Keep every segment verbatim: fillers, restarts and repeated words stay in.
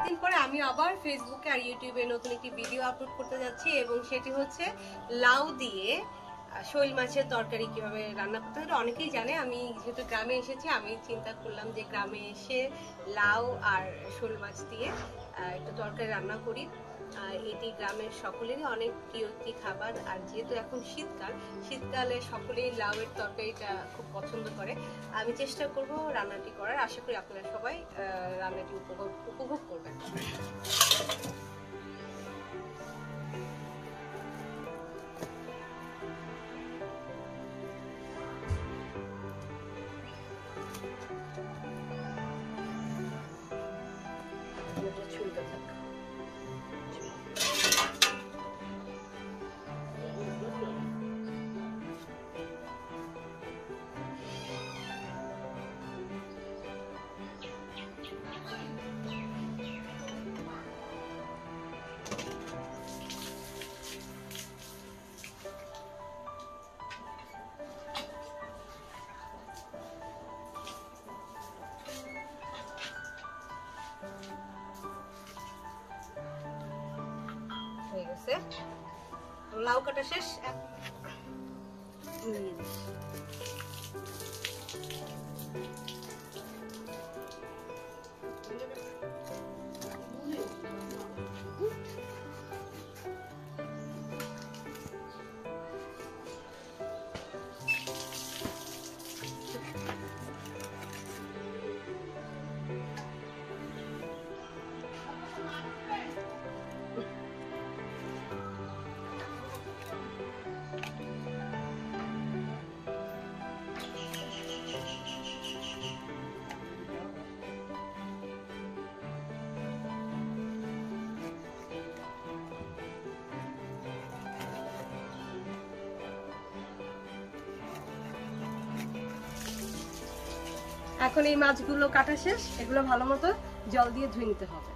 দিন পরে আমি আবার ফেসবুকে আর ইউটিউবে নতুন একটি ভিডিও আপলোড করতে যাচ্ছি এবং সেটি হচ্ছে লাউ দিয়ে শৈল মাছের তরকারি কিভাবে রান্না করতে হয়। অনেকেই জানে, আমি যেহেতু গ্রামে এসেছি আমি চিন্তা করলাম যে গ্রামে এসে লাউ আর শৈল মাছ দিয়ে একটু তরকারি রান্না করি। এটি গ্রামের সকলেরই অনেক প্রিয় একটি খাবার, আর যেহেতু এখন শীতকাল, শীতকালে সকলেই লাউয়ের তরকারিটা খুব পছন্দ করে। আমি চেষ্টা করব রান্নাটি করার, আশা করি আপনারা সবাই রান্নাটি উপভোগ উপভোগ করবেন। চুলটা থাক। লাউ কাটা শেষ। এখন এই মাছগুলো কাটা শেষ, এগুলো ভালো মতো জল দিয়ে ধুয়ে নিতে হবে।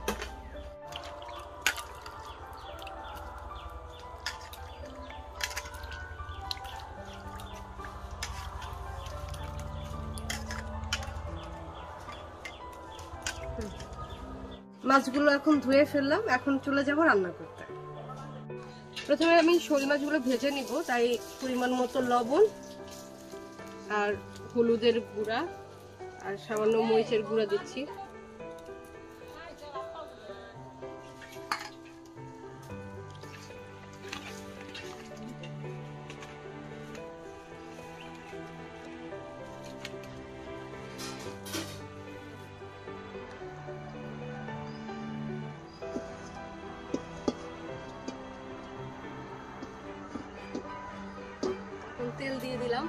মাছগুলো এখন ধুয়ে ফেললাম, এখন চলে যাব রান্না করতে। প্রথমে আমি শোল মাছগুলো ভেজে নিব, তাই পরিমাণ মতো লবণ আর হলুদের গুঁড়া আর সামান্য মরিচের গুঁড়া দিচ্ছি। তেল দিয়ে দিলাম।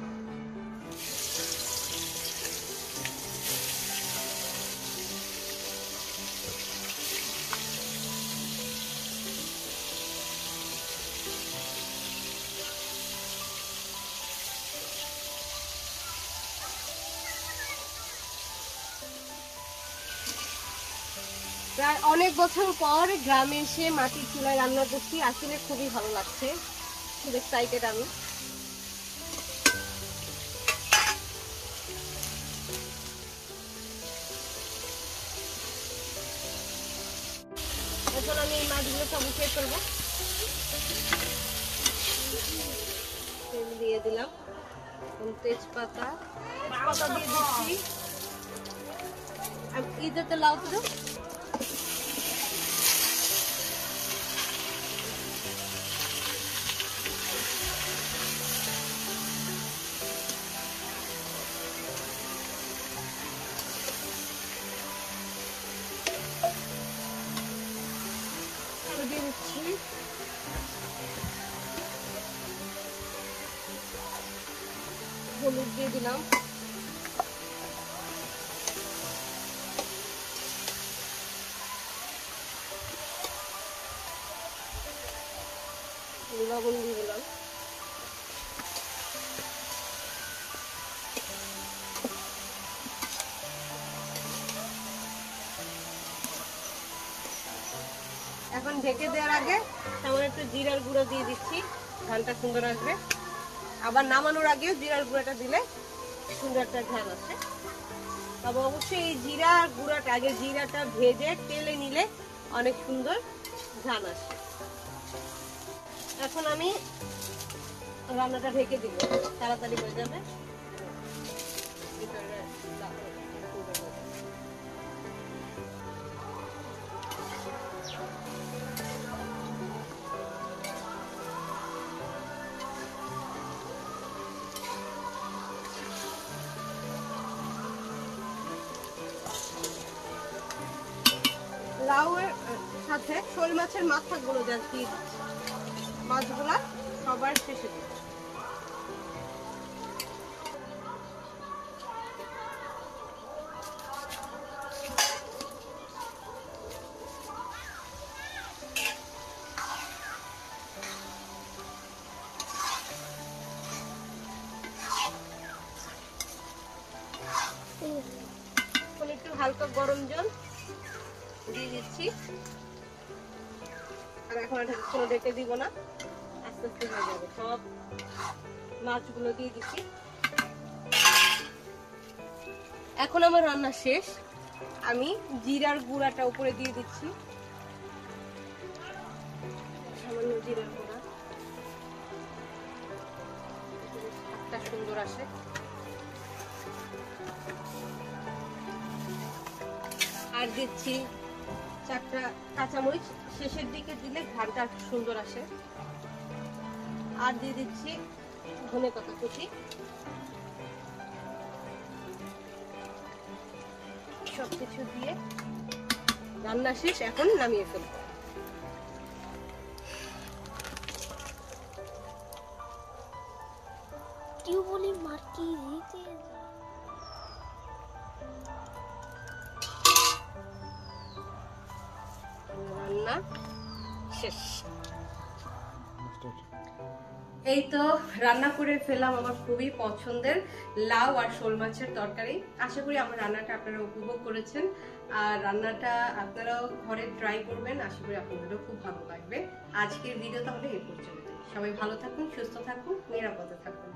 প্রায় অনেক বছর পর গ্রামে এসে মাটির চুলায় রান্না করছি, আসলে খুবই ভালো লাগছে, খুব এক্সাইটেড আমি। এখন আমি এই মাছগুলো সব উঠিয়ে ফেলবো। তেল দিয়ে দিলাম, তেজপাতা তেজপাতা দিয়ে দিচ্ছি। इधर तो लाओ तो হলুদ দিয়ে দিলাম, লবণ দিয়ে দিলাম, এখন ঢেকে দেওয়ার আগে সামান্য একটু জিরার গুঁড়ো দিয়ে দিচ্ছি, ঘ্রাণটা সুন্দর আসবে। আবার নামানোর আগেও জিরার গুঁড়োটা দিলে সুন্দর একটা ঘ্রাণ আসে। তবে অবশ্যই এই জিরা গুঁড়াটা আগে জিরাটা ভেজে তেলে নিলে অনেক সুন্দর ঘ্রাণ আসে। এখন আমি রান্নাটা ঢেকে দিব, তাড়াতাড়ি হয়ে যাবে। লাউয়ের সাথে শোল মাছের মাথাগুলো যাচ্ছি, মাছগুলা সবার শেষে দিব। একটু হালকা গরম জল দিয়ে দিচ্ছি, আর এখন কোনো ডেকে দিব না, আস্তে আস্তে হয়ে যাবে। সব মাছগুলো দিয়ে দিচ্ছি। এখন আমার রান্না শেষ, আমি জিরার গুঁড়াটা উপরে দিয়ে দিচ্ছি, সামান্য জিরার গুঁড়া, একটা সুন্দর আসে। আর দিচ্ছি চারটা কাঁচামরিচ, শেষের দিকে দিলে ঘ্রাণটা সুন্দর আসে। আর দিয়ে দিচ্ছি ধনেপাতা কুচি। সবকিছু দিয়ে রান্না শেষ, এখন নামিয়ে ফেলবো। রান্না শেষ। এই তো রান্না করে ফেললাম আমার খুবই পছন্দের লাউ আর শোল মাছের তরকারি। আশা করি আমার রান্নাটা আপনারা উপভোগ করেছেন, আর রান্নাটা আপনারাও ঘরে ট্রাই করবেন, আশা করি আপনাদেরও খুব ভালো লাগবে। আজকের ভিডিও তাহলে এই পর্যন্ত। সবাই ভালো থাকুন, সুস্থ থাকুন, নিরাপদে থাকুন।